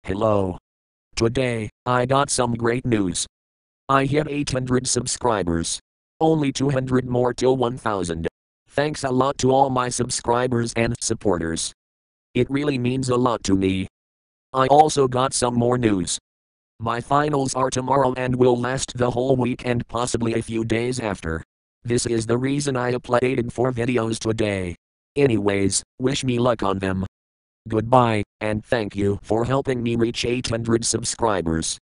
Hello. Today, I got some great news. I hit 800 subscribers. Only 200 more till 1000. Thanks a lot to all my subscribers and supporters. It really means a lot to me. I also got some more news. My finals are tomorrow and will last the whole week and possibly a few days after. This is the reason I uploaded 4 videos today. Anyways, wish me luck on them. Goodbye, and thank you for helping me reach 800 subscribers.